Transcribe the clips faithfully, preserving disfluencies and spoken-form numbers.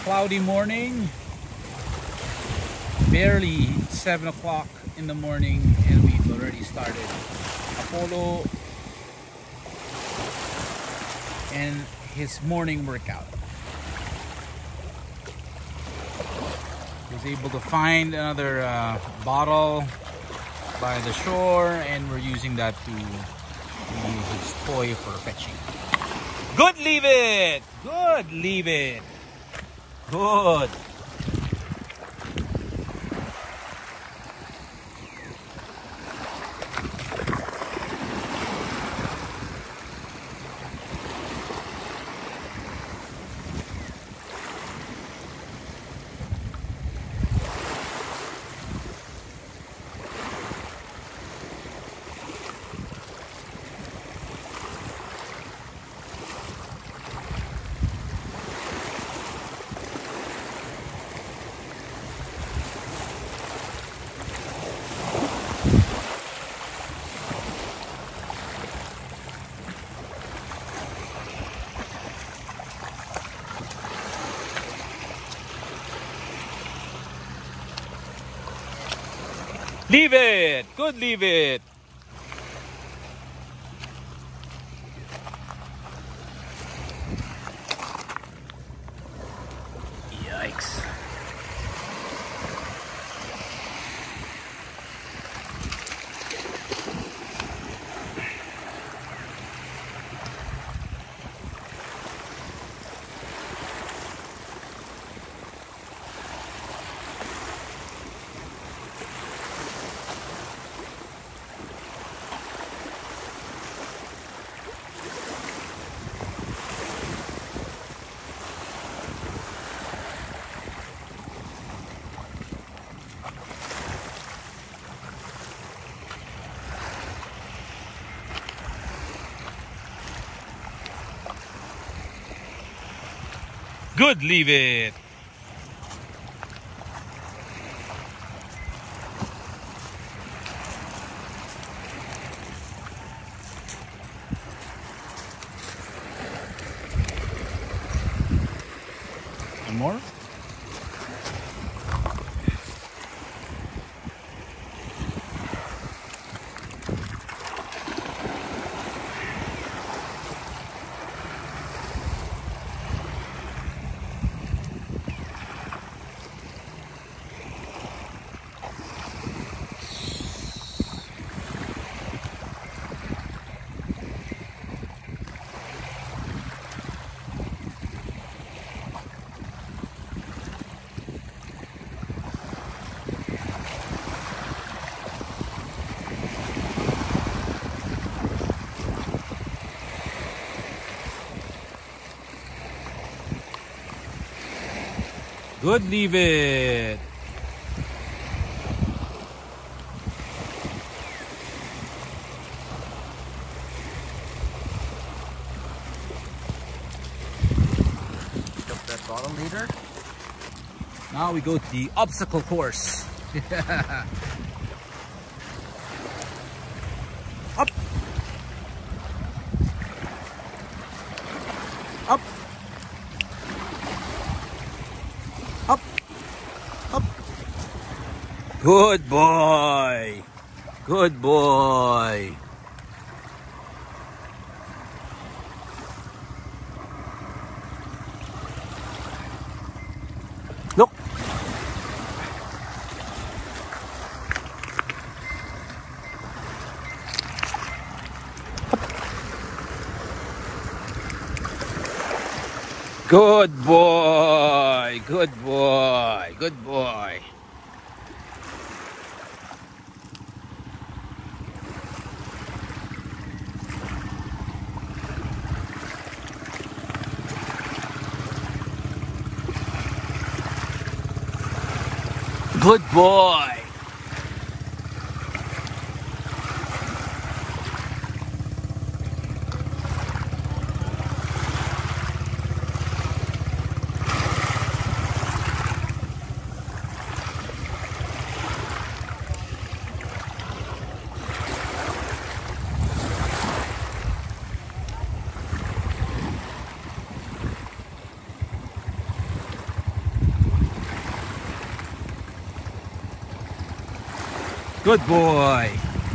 cloudy morning, barely seven o'clock in the morning, and we've already started Apollo and his morning workout. He was able to find another uh, bottle by the shore, and we're using that to use his toy for fetching. Good, leave it! Good, leave it! Good! Leave it! Good, leave it! Yikes. Good, leave it! One more? Good, leave it! Pick up that bottle later. Now we go to the obstacle course. Up! Up! Up! Up! Good boy! Good boy! Look! Good boy! Good boy! Good boy! Good boy! Good boy.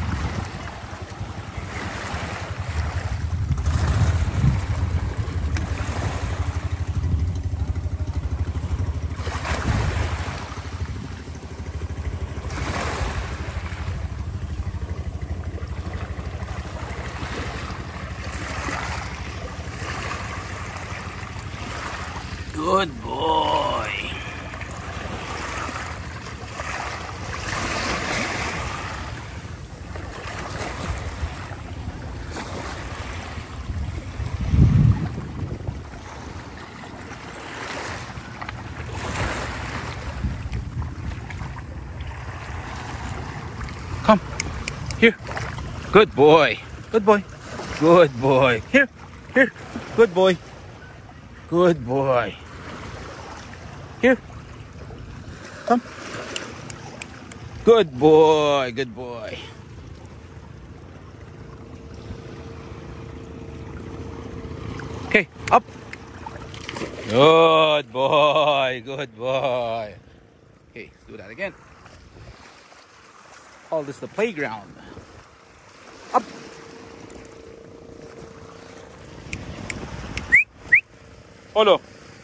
Good boy. Come here. Good boy. Good boy. Good boy. Here. Here. Good boy. Good boy. Here. Come. Good boy. Good boy. Okay, up. Good boy. Good boy. Okay, do that again. Call this the playground. Up. Follow.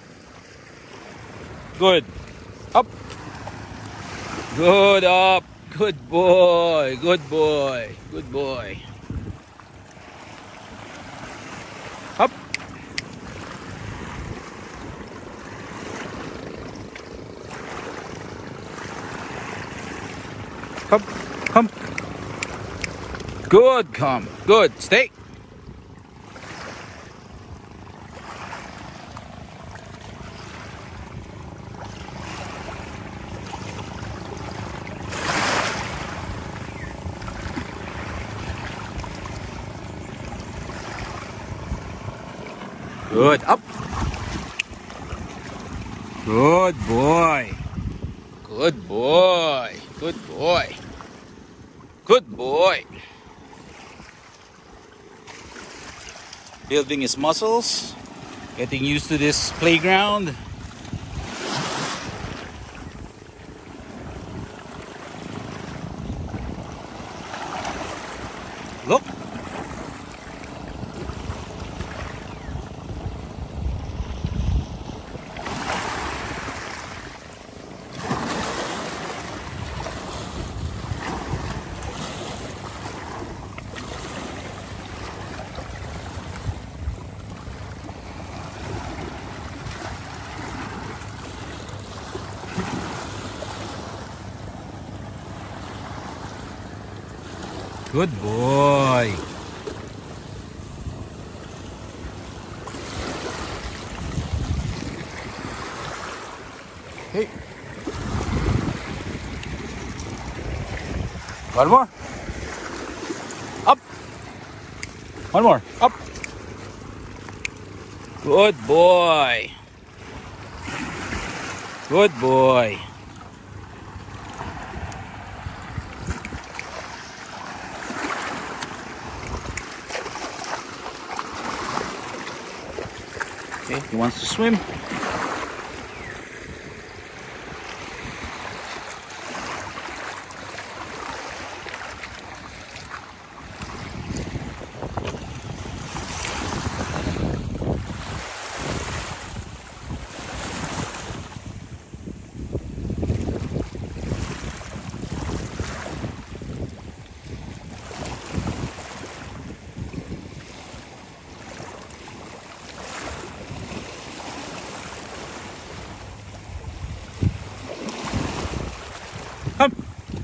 Good. Up. Good up. Good boy. Good boy. Good boy. Up. Come. Come. Good. Come. Good. Stay. Good. Up. Good boy. Good boy. Good boy. Good boy. Building his muscles. Getting used to this playground. Look. Good boy. Hey. One more. Up. One more. Up. Good boy. Good boy. Okay, he wants to swim. Come.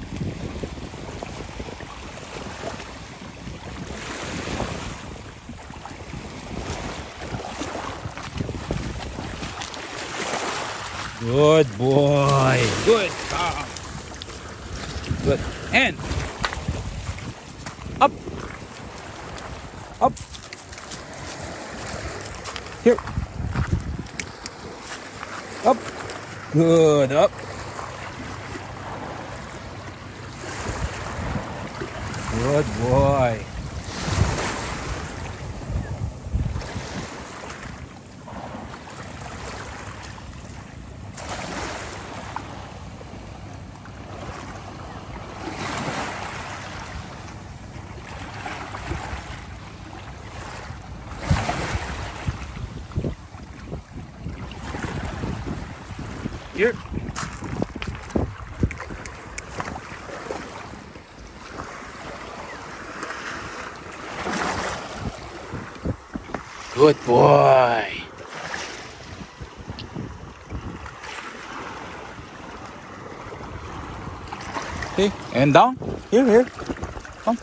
Good boy. Good. Come. Good. And up. Up. Here. Up. Good. Up. Good boy. Here. Good boy. Okay, and down. Here, here. Come.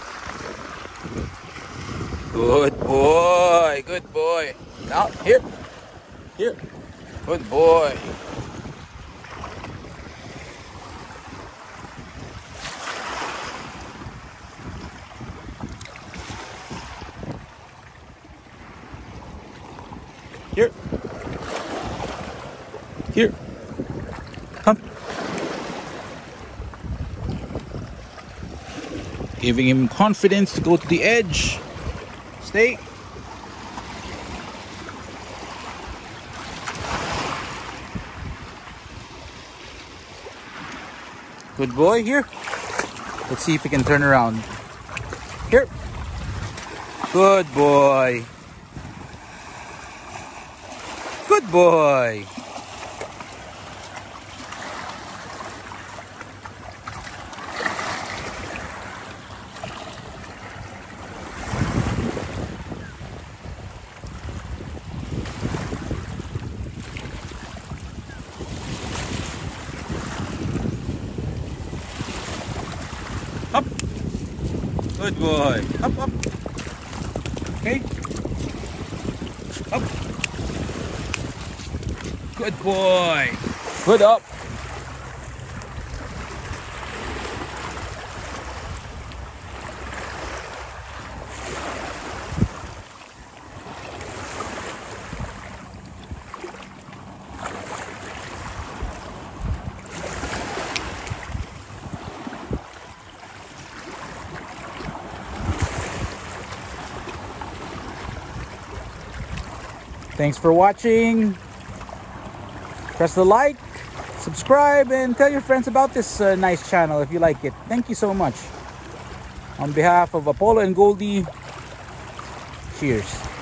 Good boy. Good boy. Down. Here. Here. Good boy. Here. Here. Come. Giving him confidence to go to the edge. Stay. Good boy. Here. Let's see if he can turn around. Here. Good boy. Good boy. Up. Good boy. Up, up. Okay. Up. Good boy. Good up. Thanks for watching. Press the like, subscribe, and tell your friends about this uh, nice channel if you like it. Thank you so much. On behalf of Apollo and Goldie, cheers.